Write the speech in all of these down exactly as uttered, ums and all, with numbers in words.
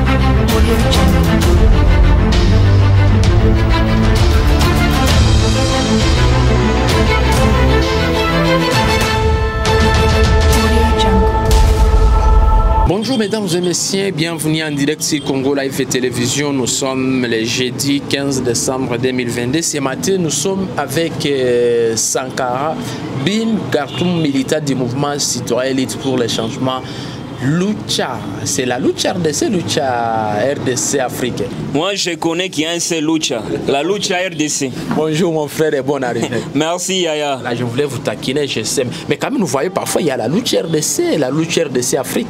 Bonjour mesdames et messieurs, bienvenue en direct sur Congo Live et Télévision. Nous sommes le jeudi quinze décembre deux mille vingt-deux. Ce matin, nous sommes avec euh, Sankara Bin Kartoum, militant du mouvement citoyen Lutte pour le changement. Lucha, c'est la Lucha R D C, Lucha R D C africaine. Moi je connais qu'il y a un seul Lucha, la Lucha R D C. Bonjour mon frère et bonne arrivée. Merci Yaya. Là je voulais vous taquiner, je sais. Mais quand même, vous voyez parfois il y a la Lucha R D C et la Lucha R D C Afrique.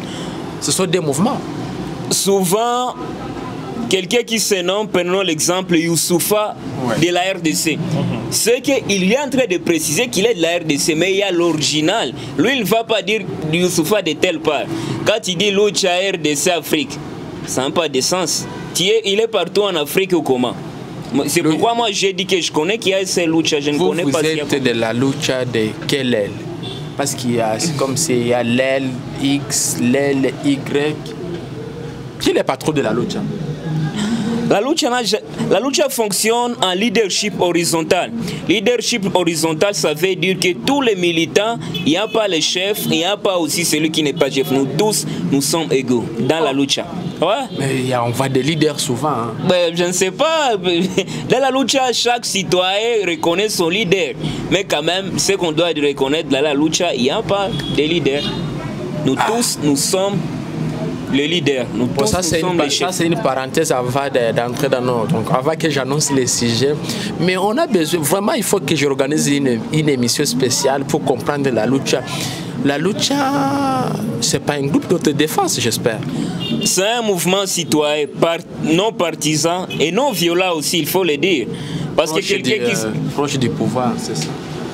Ce sont des mouvements. Souvent, quelqu'un qui se nomme, prenons l'exemple Youssoufa ouais. de la R D C. Mm-hmm. C'est qu'il est en train de préciser qu'il est de la R D C, mais il y a l'original. Lui, il ne va pas dire Youssoufa de telle part. Quand il dit Lucha R D C Afrique, ça n'a pas de sens. Il est partout en Afrique ou comment? C'est le... pourquoi moi j'ai dit que je connais qu'il y a ces Lucha. Je ne vous, connais vous pas. Vous êtes de la Lucha de quelle aile? Parce qu'il y a, c'est comme s'il y a l'aile X, l'aile Y. Qui est le patron de la Lucha? La Lucha, la Lucha fonctionne en leadership horizontal. Leadership horizontal, ça veut dire que tous les militants, il n'y a pas le chef, il n'y a pas aussi celui qui n'est pas chef. Nous tous, nous sommes égaux dans la Lucha. Ouais. Mais y a, on voit des leaders souvent. Hein. Ben, je ne sais pas. Dans la Lucha, chaque citoyen reconnaît son leader. Mais quand même, ce qu'on doit reconnaître dans la Lucha, il n'y a pas de leader. Nous ah. tous, nous sommes les leaders. Nous bon, tous, ça, c'est une, une parenthèse avant d'entrer dans nos... Donc, avant que j'annonce les sujets. Mais on a besoin... Vraiment, il faut que j'organise une, une émission spéciale pour comprendre la Lucha. La Lucha, c'est pas un groupe d'autodéfense, j'espère. C'est un mouvement citoyen, par, non partisan et non violent aussi, il faut le dire. Parce proche que quelqu'un qui... Euh, proche du pouvoir, c'est ça.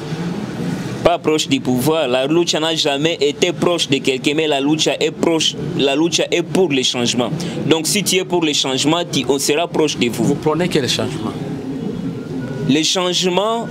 Pas proche du pouvoir. La Lucha n'a jamais été proche de quelqu'un, mais la Lucha est proche. La Lucha est pour le changement. Donc si tu es pour le changement, tu, on sera proche de vous. Vous prenez quel changement? Le changement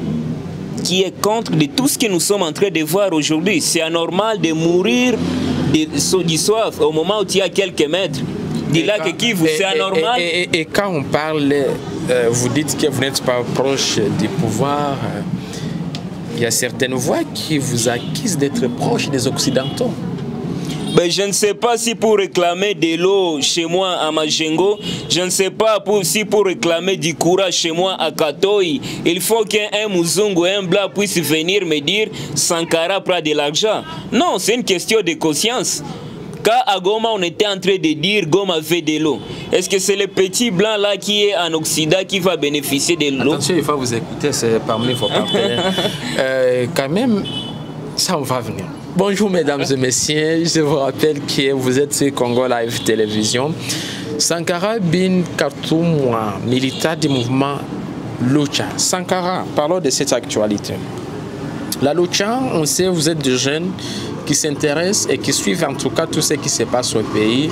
qui est contre de tout ce que nous sommes en train de voir aujourd'hui. C'est anormal de mourir de, de soif au moment où tu as quelques mètres. Du lac Kivu, c'est anormal. Et, et, et, et quand on parle, euh, vous dites que vous n'êtes pas proche du pouvoir. Euh, il y a certaines voix qui vous accusent d'être proche des Occidentaux. Ben, je ne sais pas si pour réclamer de l'eau chez moi à Majengo, je ne sais pas pour, si pour réclamer du courage chez moi à Katoï, il faut qu'un Mouzungu, un Blanc puisse venir me dire Sankara prend de l'argent. Non, c'est une question de conscience. Quand à Goma, on était en train de dire Goma veut de l'eau, est-ce que c'est le petit blanc là qui est en Occident qui va bénéficier de l'eau? Attention, il faut vous écouter, c'est parmi vos partenaires. euh, quand même, ça on va venir. Bonjour mesdames et messieurs, je vous rappelle que vous êtes sur Congo Live Télévision. Sankara Bin Kartoum, militant du mouvement Lucha. Sankara, parlons de cette actualité. La Lucha, on sait, vous êtes des jeunes qui s'intéressent et qui suivent en tout cas tout ce qui se passe au pays.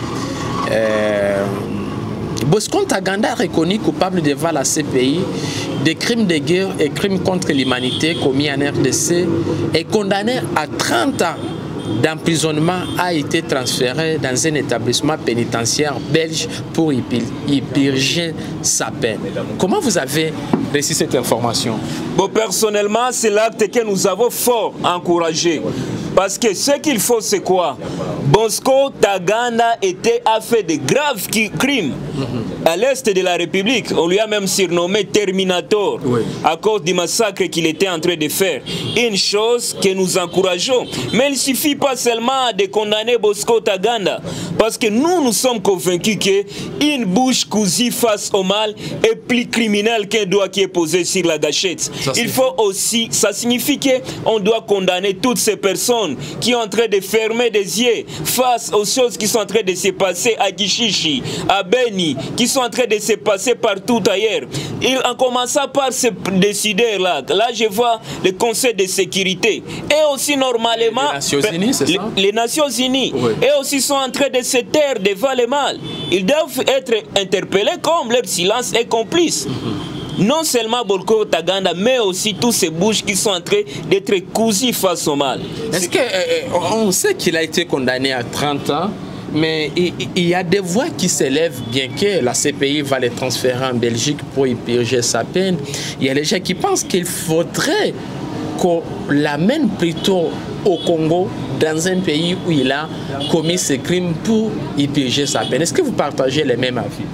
Euh, Bosco Ntaganda reconnu coupable devant la C P I des crimes de guerre et crimes contre l'humanité commis en R D C et condamné à trente ans d'emprisonnement a été transféré dans un établissement pénitentiaire belge pour y purger sa peine. Comment vous avez reçu cette information? Bon, personnellement, c'est l'acte que nous avons fort encouragé. Parce que ce qu'il faut, c'est quoi? Bosco Ntaganda était, a fait de graves crimes mm-hmm. à l'est de la République. On lui a même surnommé Terminator oui. à cause du massacre qu'il était en train de faire. Une chose que nous encourageons. Mais il ne suffit pas seulement de condamner Bosco Ntaganda. Parce que nous, nous sommes convaincus qu'une bouche cousue face au mal est plus criminelle qu'un doigt qui est posé sur la gâchette. Ça, il faut aussi, ça signifie qu'on doit condamner toutes ces personnes qui sont en train de fermer des yeux face aux choses qui sont en train de se passer à Gishishi, à Beni, qui sont en train de se passer partout ailleurs. Et en commençant par ce décideur-là, là je vois le Conseil de sécurité. Et aussi normalement, les Nations Unies, c'est ça? Les, les Nations Unies. Oui. Et aussi sont en train de se taire devant le mal. Ils doivent être interpellés comme leur silence est complice. Mm-hmm. Non seulement Bosco Ntaganda, mais aussi tous ces bouches qui sont en train d'être cousues face au mal. Est-ce que euh, on sait qu'il a été condamné à trente ans, mais il, il y a des voix qui s'élèvent, bien que la C P I va les transférer en Belgique pour y purger sa peine. Il y a des gens qui pensent qu'il faudrait qu'on l'amène plutôt au Congo, dans un pays où il a commis ce crime, pour y purger sa peine. Est-ce que vous partagez les mêmes avis?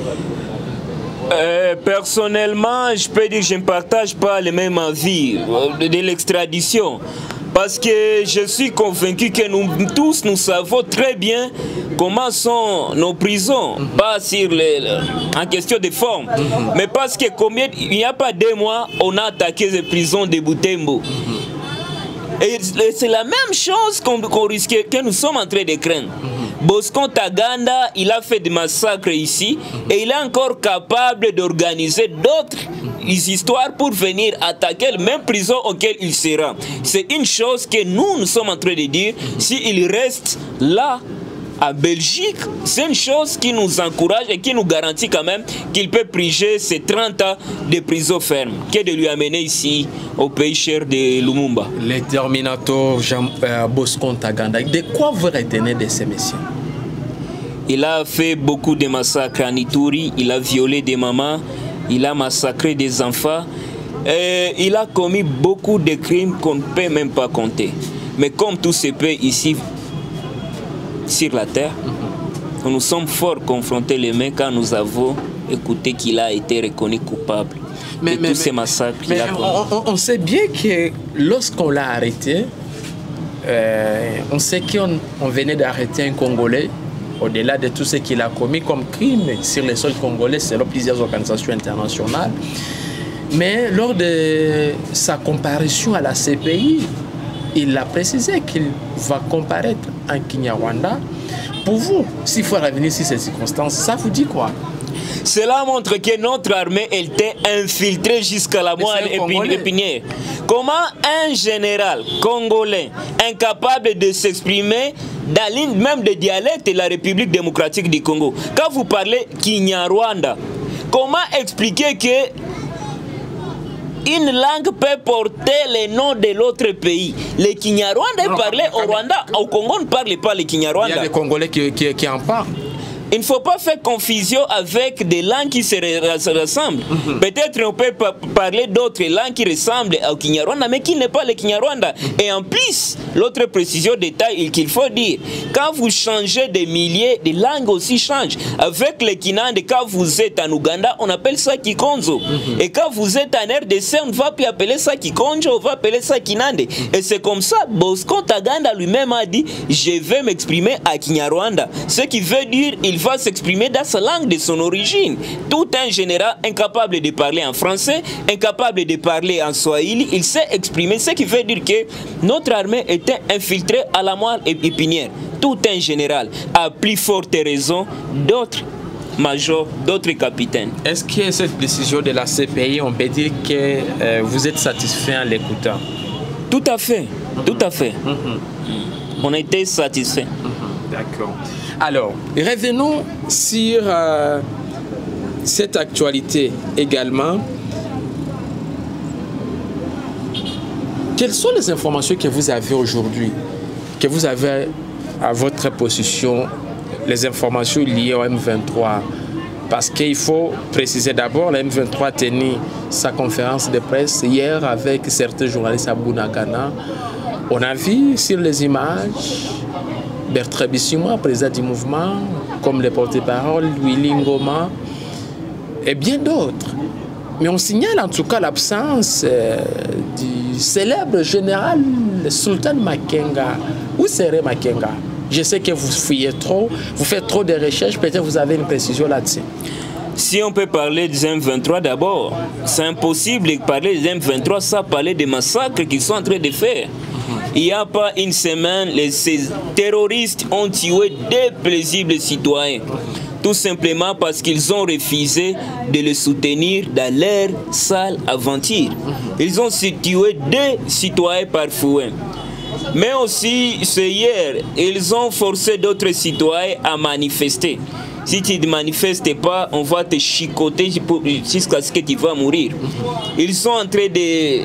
Euh, personnellement, je peux dire que je ne partage pas les mêmes avis de, de l'extradition. Parce que je suis convaincu que nous tous, nous savons très bien comment sont nos prisons. Mm-hmm. Pas sur les, en question de forme. Mm-hmm. Mais parce que combien, il n'y a pas deux mois, on a attaqué les prisons de Butembo. Mm-hmm. Et c'est la même chose qu'on qu'on risquait, que nous sommes en train de craindre. Mm-hmm. Bosco Ntaganda, il a fait des massacres ici. Mm-hmm. Et il est encore capable d'organiser d'autres histoires pour venir attaquer la même prison auquel il sera. C'est une chose que nous, nous sommes en train de dire. S'il reste là, à Belgique, c'est une chose qui nous encourage et qui nous garantit quand même qu'il peut purger ces trente ans de prison ferme, que de lui amener ici, au pays cher de Lumumba. L'exterminateur Jean euh, Bosco Ntaganda, de quoi vous retenez de ces messieurs? Il a fait beaucoup de massacres en Ituri, il a violé des mamans, il a massacré des enfants, et il a commis beaucoup de crimes qu'on ne peut même pas compter. Mais comme tout se peut ici, sur la terre, mm-hmm. nous sommes fort confrontés les mains quand nous avons écouté qu'il a été reconnu coupable mais, de mais, tous mais, ces massacres. Mais on, on, on sait bien que lorsqu'on l'a arrêté, euh, on sait qu'on on venait d'arrêter un Congolais. Au-delà de tout ce qu'il a commis comme crime sur les sols congolais, selon plusieurs organisations internationales. Mais lors de sa comparution à la C P I, il a précisé qu'il va comparaître en Kinyarwanda. Pour vous, s'il faut revenir sur ces circonstances, ça vous dit quoi? Cela montre que notre armée était infiltrée jusqu'à la moelle épinière. Comment un général congolais incapable de s'exprimer dans l'une même des dialectes de la République démocratique du Congo, quand vous parlez Kinyarwanda, comment expliquer que une langue peut porter le nom de l'autre pays? Le Kinyarwanda est parlé au Rwanda, au Congo on ne parle pas le Kinyarwanda. Il y a des Congolais qui, qui, qui en parlent. Il ne faut pas faire confusion avec des langues qui se ressemblent. Mm-hmm. Peut-être on peut parler d'autres langues qui ressemblent au Kinyarwanda, mais qui n'est pas le Kinyarwanda. Mm-hmm. Et en plus, l'autre précision détail qu'il faut dire, quand vous changez de milliers, de langues aussi changent. Avec le Kinande, quand vous êtes en Ouganda, on appelle ça Kikonzo. Mm-hmm. Et quand vous êtes en R D C, on ne va plus appeler ça Kikonjo, on va appeler ça Kinande. Mm-hmm. Et c'est comme ça, Bosco Ntaganda lui-même a dit, je vais m'exprimer à Kinyarwanda. Ce qui veut dire, il va s'exprimer dans sa langue de son origine. Tout un général incapable de parler en français, incapable de parler en swahili, il s'est exprimé, ce qui veut dire que notre armée était infiltrée à la moelle épinière. Tout un général, à plus forte raison, d'autres majors, d'autres capitaines. Est-ce que cette décision de la C P I, on peut dire que euh, vous êtes satisfait en l'écoutant? Tout à fait, mm-hmm. tout à fait. Mm-hmm. On a été satisfait. Mm-hmm. D'accord. Alors, revenons sur euh, cette actualité également. Quelles sont les informations que vous avez aujourd'hui, que vous avez à votre possession, les informations liées au M vingt-trois? Parce qu'il faut préciser d'abord, le M vingt-trois a tenu sa conférence de presse hier avec certains journalistes à Bunagana. On a vu sur les images Bertrand Bisimwa, président du mouvement, comme le porte-parole, Willy Ngoma, et bien d'autres. Mais on signale en tout cas l'absence euh, du célèbre général Sultan Makenga. Où serait Makenga? Je sais que vous fouillez trop, vous faites trop de recherches, peut-être vous avez une précision là-dessus. Si on peut parler des M vingt-trois d'abord, c'est impossible de parler des M vingt-trois sans parler des massacres qu'ils sont en train de faire. Il n'y a pas une semaine, les, ces terroristes ont tué des paisibles citoyens. Tout simplement parce qu'ils ont refusé de les soutenir dans leur sale aventure. Ils ont tué des citoyens par fouet. Mais aussi, c'est hier, ils ont forcé d'autres citoyens à manifester. Si tu ne manifestes pas, on va te chicoter jusqu'à ce que tu vas mourir. Ils sont en train de...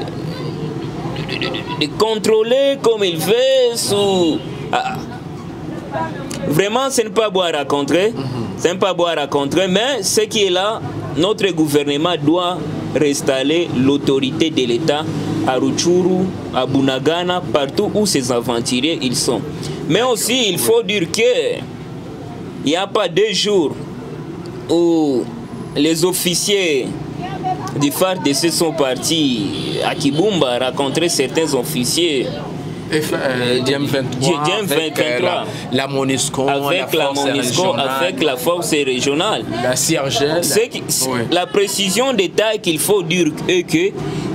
De, de, de contrôler comme il veut sous... Ah. Vraiment, ce n'est pas beau à raconter. Mm-hmm. Ce n'est pas beau à raconter, mais ce qui est là, notre gouvernement doit restaller l'autorité de l'État à Rutshuru, à Bunagana, partout où ces aventuriers ils sont. Mais aussi, il faut dire que il n'y a pas deux jours où les officiers du F A R D C sont partis à Kibumba rencontrer certains officiers. Euh, D M vingt-trois, avec euh, la, la MONUSCO, avec la, la MONUSCO, avec la force régionale. La C I R G L. Qui, oui. La précision des tailles qu'il faut dire est que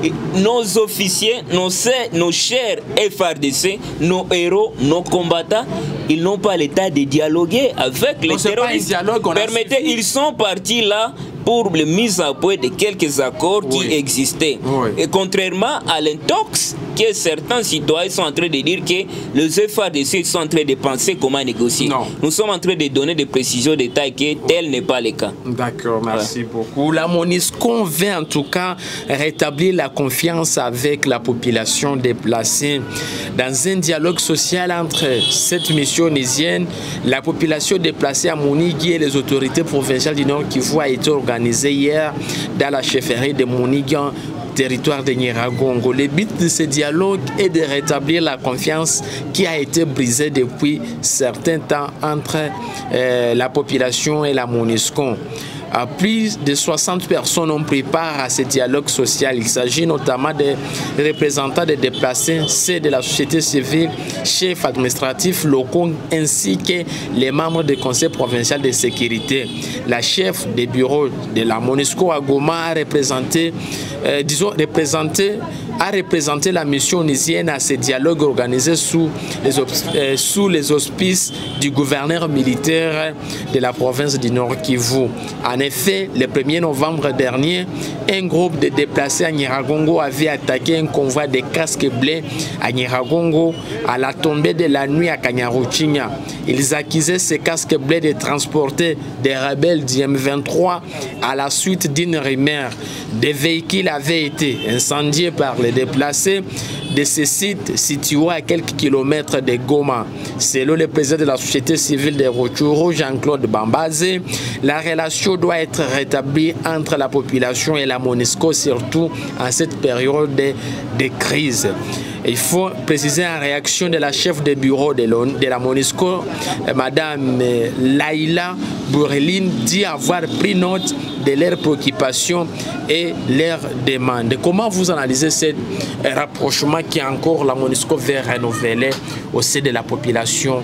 nos officiers, nos, nos chers F A R D C, nos héros, nos combattants, ils n'ont pas l'état de dialoguer avec les terroristes. Dialogue, Permettez, ils sont partis là pour la mise à point de quelques accords oui. qui existaient. Oui. Et contrairement à l'intox que certains citoyens sont en train de dire que les F A R D C sont en train de penser comment négocier. Non. Nous sommes en train de donner des précisions de taille que tel n'est pas le cas. D'accord, merci ouais. beaucoup. La MONUSCO veut en tout cas rétablir la confiance avec la population déplacée dans un dialogue social entre cette mission onusienne, la population déplacée à Monigui et les autorités provinciales du Nord Kivu a été organisée hier dans la chefferie de Monigui, territoire de Nyiragongo. Le but de ce dialogue est de rétablir la confiance qui a été brisée depuis certains temps entre euh, la population et la MONUSCO. À plus de soixante personnes ont pris part à ce dialogue social. Il s'agit notamment des représentants des déplacés, ceux de la société civile, chefs administratifs locaux, ainsi que les membres du conseil provincial de sécurité. La chef des bureaux de la MONUSCO à Goma a représenté, euh, disons, représenté, a représenté la mission onusienne à ce dialogue organisé sous les, euh, sous les auspices du gouverneur militaire de la province du Nord Kivu. En effet, le premier novembre dernier, un groupe de déplacés à Nyiragongo avait attaqué un convoi de casques bleus à Nyiragongo à la tombée de la nuit à Kanyaruchinya. Ils accusaient ces casques bleus de transporter des rebelles du M vingt-trois à la suite d'une rumeur. Des véhicules avaient été incendiés par les déplacés de ces sites situés à quelques kilomètres de Goma. Selon le président de la société civile de Rutshuru, Jean-Claude Bambazé, la relation doit être rétablie entre la population et la MONUSCO, surtout en cette période de, de crise. Il faut préciser en réaction de la chef de bureau de, de la MONUSCO, Madame Laïla Boureline, dit avoir pris note de leurs préoccupations et leurs demandes. Comment vous analysez ce rapprochement qui est encore la MONUSCO veut renouveler au sein de la population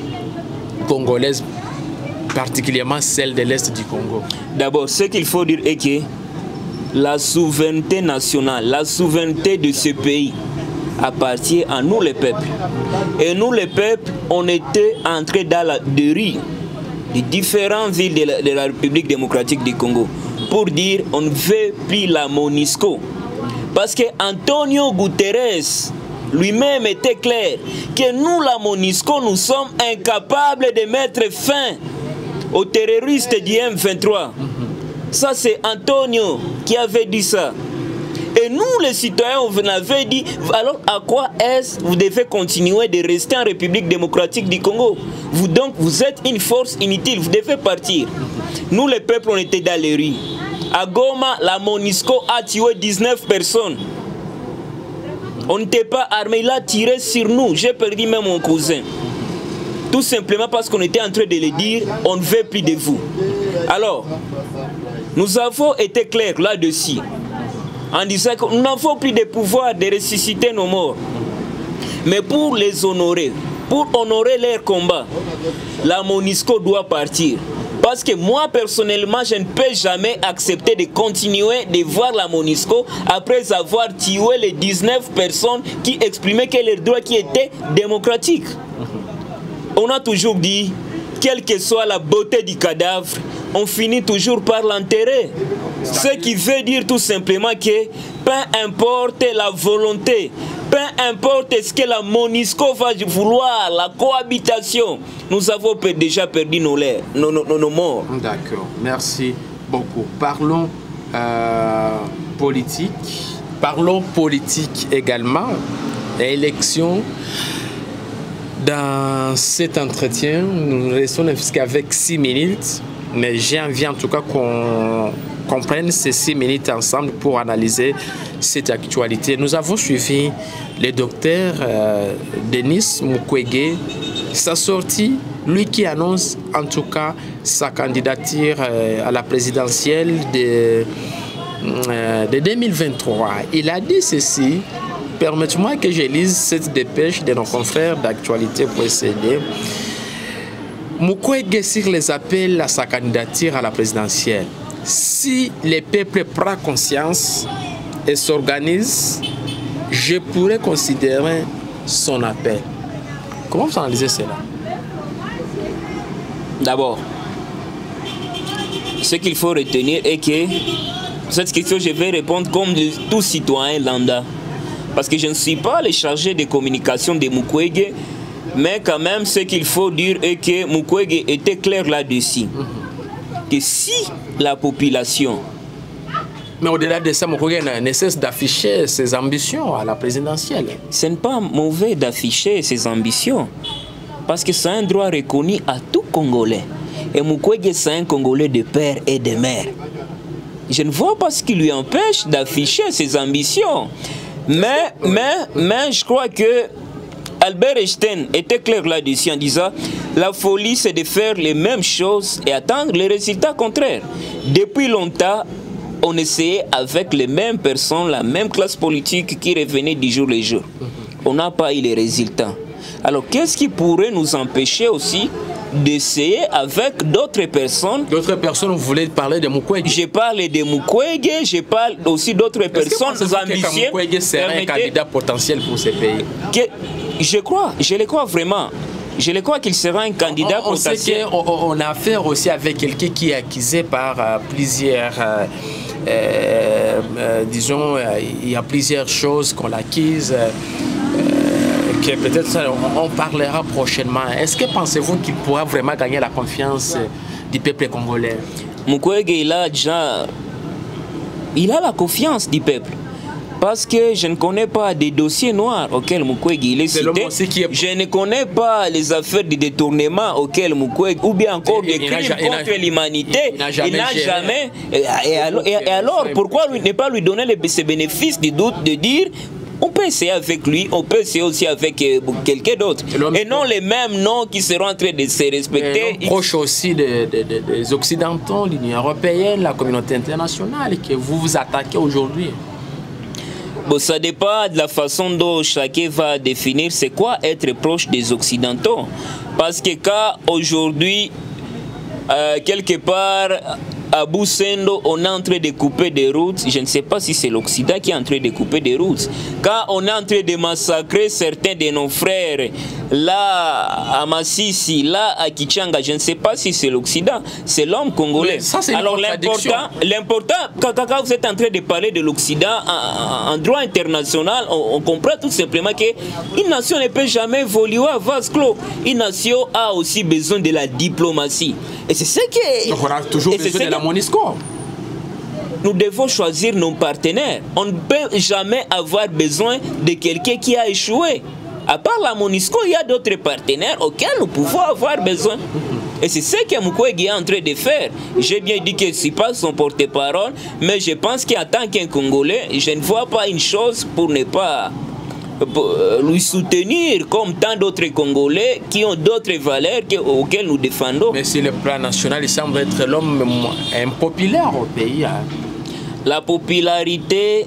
congolaise, particulièrement celle de l'Est du Congo? D'abord, ce qu'il faut dire est que la souveraineté nationale, la souveraineté de ce pays appartient à nous les peuples. Et nous les peuples, on était entrés dans la dérive de différentes villes de la, de la République démocratique du Congo pour dire on ne veut plus la MONUSCO. Parce que Antonio Guterres lui-même était clair que nous, la MONUSCO, nous sommes incapables de mettre fin aux terroristes du M vingt-trois. Ça, c'est Antonio qui avait dit ça. Et nous, les citoyens, on avait dit, alors à quoi est-ce que vous devez continuer de rester en République démocratique du Congo? Vous donc, vous êtes une force inutile, vous devez partir. Nous, les peuples, on était dans les rues. À Goma, la MONUSCO a tué dix-neuf personnes. On n'était pas armés, il a tiré sur nous. J'ai perdu même mon cousin. Tout simplement parce qu'on était en train de le dire, on ne veut plus de vous. Alors, nous avons été clairs là-dessus, en disant que nous n'avons plus de pouvoir de ressusciter nos morts. Mais pour les honorer, pour honorer leur combat, la MONUSCO doit partir. Parce que moi, personnellement, je ne peux jamais accepter de continuer de voir la MONUSCO après avoir tué les dix-neuf personnes qui exprimaient que leurs droits qui étaient démocratiques. On a toujours dit, quelle que soit la beauté du cadavre, on finit toujours par l'enterrer. Ce qui veut dire tout simplement que peu importe la volonté, peu importe ce que la MONUSCO va vouloir, la cohabitation, nous avons déjà perdu nos, nos, nos, nos morts. D'accord, merci beaucoup. Parlons euh, politique. Parlons politique également. Élection Dans cet entretien, nous restons qu'avec six minutes, mais j'ai envie en tout cas qu'on qu'on prenne ces six minutes ensemble pour analyser cette actualité. Nous avons suivi le docteur euh, Denis Mukwege, sa sortie, lui qui annonce en tout cas sa candidature euh, à la présidentielle de, euh, de deux mille vingt-trois. Il a dit ceci. Permettez-moi que je lise cette dépêche de nos confrères d'actualité précédée. Mukwege sur les appels à sa candidature à la présidentielle. Si le peuple prend conscience et s'organise, je pourrais considérer son appel. Comment vous analysez cela? D'abord, ce qu'il faut retenir est que cette question, je vais répondre comme de tout citoyen lambda. Parce que je ne suis pas le chargé de communication de Mukwege, mais quand même, ce qu'il faut dire est que Mukwege était clair là-dessus. Que si la population... Mais au-delà de ça, Mukwege ne cesse d'afficher ses ambitions à la présidentielle. Ce n'est pas mauvais d'afficher ses ambitions, parce que c'est un droit reconnu à tout Congolais. Et Mukwege, c'est un Congolais de père et de mère. Je ne vois pas ce qui lui empêche d'afficher ses ambitions. Mais, mais, mais je crois que Albert Einstein était clair là-dessus en disant la folie, c'est de faire les mêmes choses et attendre les résultats contraires. Depuis longtemps, on essayait avec les mêmes personnes, la même classe politique qui revenait du jour le jour. On n'a pas eu les résultats. Alors, qu'est-ce qui pourrait nous empêcher aussi d'essayer avec d'autres personnes? D'autres personnes, vous voulez parler de Mukwege? Je parle de Mukwege, je parle aussi d'autres personnes ambitieuses. Mukwege serait un candidat potentiel pour ce pays? Que, je crois, je le crois vraiment. Je le crois qu'il sera un candidat on, on potentiel. Sait qu'on, on a affaire aussi avec quelqu'un qui est accusé par euh, plusieurs... Euh, euh, euh, disons, euh, il y a plusieurs choses qu'on l'accuse. Euh, que peut-être on, on parlera prochainement. Est-ce que pensez-vous qu'il pourra vraiment gagner la confiance du peuple congolais? Mukwege, il a déjà... Il a la confiance du peuple. Parce que je ne connais pas des dossiers noirs auxquels Mukwege il est cité. Est... Je ne connais pas les affaires de détournement auxquels Mukwege, ou bien encore des crimes contre l'humanité. Il n'a jamais... jamais... Et, et, alors, et, et alors, pourquoi lui, ne pas lui donner les, ces bénéfices du doute de dire... On peut essayer avec lui, on peut essayer aussi avec euh, quelqu'un d'autre. Et non les mêmes noms qui seront en train de se respecter. Proche aussi de, de, de, des Occidentaux, l'Union européenne, la communauté internationale, que vous vous attaquez aujourd'hui. Bon, ça dépend de la façon dont chacun va définir c'est quoi être proche des Occidentaux. Parce que quand aujourd'hui, euh, quelque part... à Boussendo, on est en train de couper des routes. Je ne sais pas si c'est l'Occident qui est en train de couper des routes. Quand on est en train de massacrer certains de nos frères, là à Massissi, là à Kichanga, je ne sais pas si c'est l'Occident, c'est l'homme congolais. Ça, alors l'important, l'important, quand, quand vous êtes en train de parler de l'Occident, en, en droit international, on, on comprend tout simplement qu'une nation ne peut jamais évoluer à vase clos. Une nation a aussi besoin de la diplomatie. Et c'est ce qui est... Donc on a toujours besoin de la MONUSCO. Nous devons choisir nos partenaires. On ne peut jamais avoir besoin de quelqu'un qui a échoué. À part la MONUSCO, il y a d'autres partenaires auxquels nous pouvons avoir besoin. Et c'est ce que Mukwege est en train de faire. J'ai bien dit que ce n'est pas son porte-parole, mais je pense qu'en tant qu'un Congolais, je ne vois pas une chose pour ne pas lui soutenir comme tant d'autres Congolais qui ont d'autres valeurs que, auxquelles nous défendons. Mais sur le plan national, il semble être l'homme impopulaire au pays. Hein. La popularité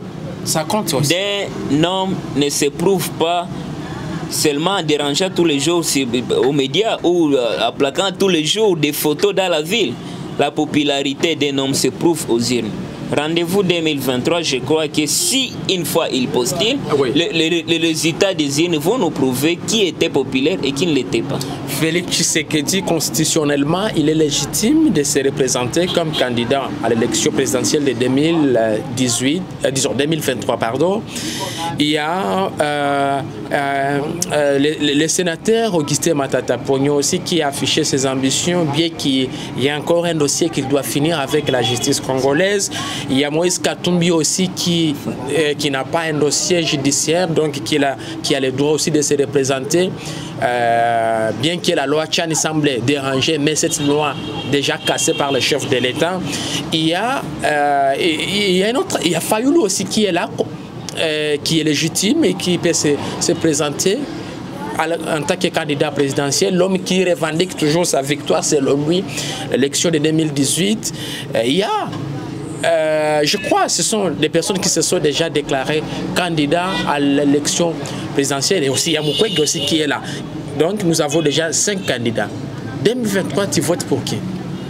d'un homme ne se prouve pas seulement en dérangeant tous les jours aux médias ou en plaquant tous les jours des photos dans la ville. La popularité d'un homme se prouve aux urnes. Rendez-vous deux mille vingt-trois, je crois que si une fois il postule, ah oui. les, les, les résultats des urnes vont nous prouver qui était populaire et qui ne l'était pas. Félix Tshisekedi, constitutionnellement, il est légitime de se représenter comme candidat à l'élection présidentielle de deux mille dix-huit, euh, disons deux mille vingt-trois, pardon. Il y a euh, euh, euh, le, le sénateur Augustin Matata Pogno aussi qui a affiché ses ambitions, bien qu'il y ait encore un dossier qu'il doit finir avec la justice congolaise. Il y a Moïse Katumbi aussi qui, euh, qui n'a pas un dossier judiciaire, donc qui a, qui a le droit aussi de se représenter. Euh, bien que la loi Tchani semblait déranger, mais cette loi déjà cassée par le chef de l'État. Il y a, euh, il y a un autre, il y a Fayoulou aussi qui est là, euh, qui est légitime et qui peut se, se présenter en tant que candidat présidentiel. L'homme qui revendique toujours sa victoire, c'est lui, l'élection de deux mille dix-huit. Euh, il y a Euh, je crois que ce sont des personnes qui se sont déjà déclarées candidats à l'élection présidentielle. Et aussi, il y a Mukwege aussi qui est là. Donc, nous avons déjà cinq candidats. deux mille vingt-trois, tu votes pour qui?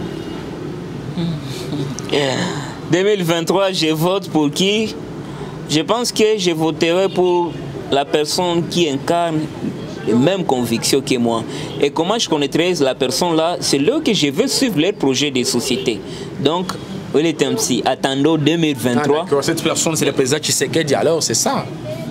deux mille vingt-trois, je vote pour qui? Je pense que je voterai pour la personne qui incarne les mêmes convictions que moi. Et comment je connaîtrai la personne là? C'est là que je veux suivre leur projet de société. Donc, il est un petit. Attendons deux mille vingt-trois. Ah, cette personne, c'est le président Tshisekedi, alors c'est ça.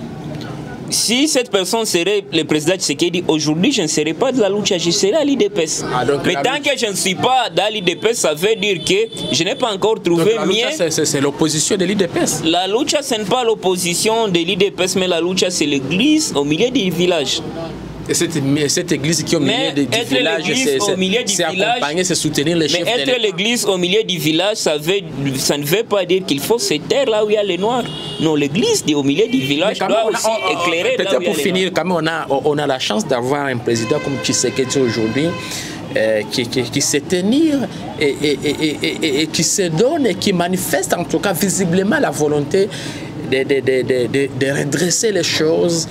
Si cette personne serait le président Tshisekedi, aujourd'hui, je ne serais pas de la lucha, je serais à l'I D P S. Ah, mais tant lucha... que je ne suis pas dans l'I D P S, ça veut dire que je n'ai pas encore trouvé mieux. C'est l'opposition de l'I D P S. La lucha, ce n'est pas l'opposition de l'I D P S, mais la lucha, c'est l'église au milieu du village. Et cette, cette église qui est au milieu du village, c'est accompagner, c'est soutenir les chefs de l'État. Mais être l'église au milieu du village, ça, veut, ça ne veut pas dire qu'il faut se taire là où il y a les noirs. Non, l'église au milieu du village doit on a, aussi on, on, éclairer là où il y a les pour finir, quand même, on a, on a la chance d'avoir un président comme Tshisekedi aujourd'hui, euh, qui, qui, qui sait tenir et, et, et, et, et, et qui se donne et qui manifeste en tout cas visiblement la volonté de, de, de, de, de, de redresser les choses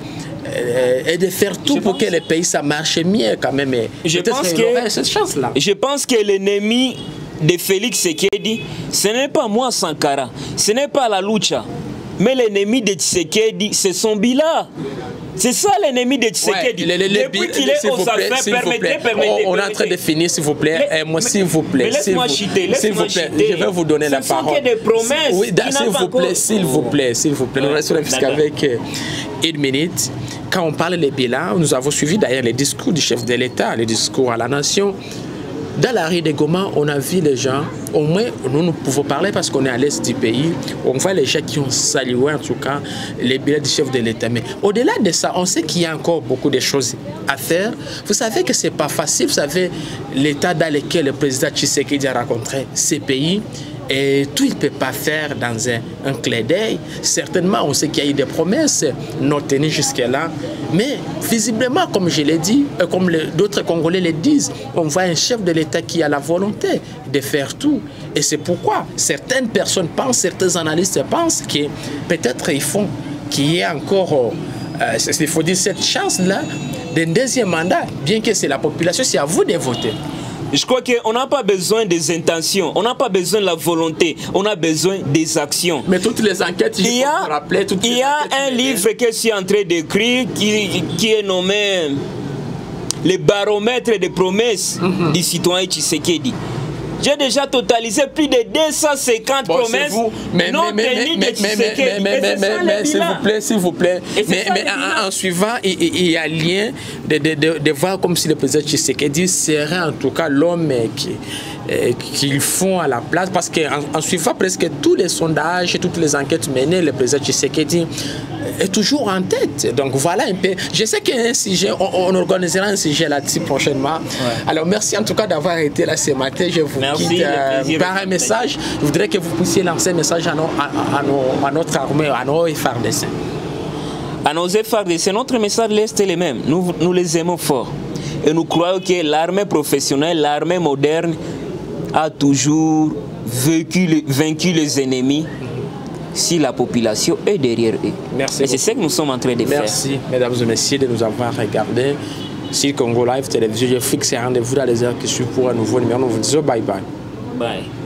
et de faire tout je pour pense, que le pays ça marche mieux quand même. Je pense que cette chance -là. Je pense que l'ennemi de Félix Tshisekedi, ce n'est pas moi Sankara, ce n'est pas la lucha, mais l'ennemi de Tshisekedi, c'est son bilan. C'est ça l'ennemi de Tshisekedi. Ouais, depuis qu'il est aux affaires, permettez, permettez. On est en train de finir, s'il vous plaît. Mais, moi, s'il vous plaît. Laisse-moi chiter, laisse-moi chiter. Je vais vous donner la parole. Ce sont que des promesses. Oui, s'il vous plaît, s'il vous plaît, s'il vous plaît. Nous restons qu'avec une minute. Quand on parle des bilans, nous avons suivi d'ailleurs les discours du chef de l'État, les discours à la nation. Dans la rue de Goma, on a vu les gens, au moins nous, nous pouvons parler parce qu'on est à l'est du pays, on voit les gens qui ont salué en tout cas les bilans du chef de l'État. Mais au-delà de ça, on sait qu'il y a encore beaucoup de choses à faire. Vous savez que ce n'est pas facile, vous savez l'État dans lequel le président Tshisekedi a rencontré ces pays. Et tout, il ne peut pas faire dans un, un clin d'œil. Certainement, on sait qu'il y a eu des promesses non tenues jusque-là. Mais visiblement, comme je l'ai dit, comme d'autres Congolais le disent, on voit un chef de l'État qui a la volonté de faire tout. Et c'est pourquoi certaines personnes pensent, certains analystes pensent que peut-être il faut qu'il y ait encore, euh, il faut dire, cette chance-là d'un deuxième mandat, bien que c'est la population, c'est à vous de voter. Je crois qu'on n'a pas besoin des intentions, on n'a pas besoin de la volonté, on a besoin des actions. Mais toutes les enquêtes, il y a, rappeler, toutes il y a un livre que je suis en train d'écrire qui, qui est nommé Le baromètre des promesses mm-hmm. du citoyen Tshisekedi. J'ai déjà totalisé plus de deux cent cinquante bon, promesses mais, non mais, tenues de Tshisekedi. Mais, mais, mais, mais s'il vous plaît, s'il vous plait. Mais, mais en, en suivant, il, il y a lien de, de, de, de voir comme si le président Tshisekedi serait en tout cas l'homme qui... qu'ils font à la place, parce qu'en en suivant presque tous les sondages et toutes les enquêtes menées, le président Tshisekedi est toujours en tête. Donc voilà un peu. Je sais qu'il y a un sujet, on, on organisera un sujet là-dessus prochainement. Ouais. Alors merci en tout cas d'avoir été là ce matin. Je vous merci, quitte euh, par un message. Je voudrais que vous puissiez lancer un message à, nos, à, à, nos, à notre armée, à nos F A R D C. À nos F A R D C, notre message reste le même. Nous, nous les aimons fort. Et nous croyons que l'armée professionnelle, l'armée moderne, a toujours vécu, vaincu les ennemis si la population est derrière eux. Merci. Et c'est ce que nous sommes en train de Merci, faire. Merci, mesdames et messieurs, de nous avoir regardés. Sur Congo Live Télévision, je fixe un rendez-vous dans les heures qui suivent pour un nouveau numéro. Nous vous disons bye bye. Bye.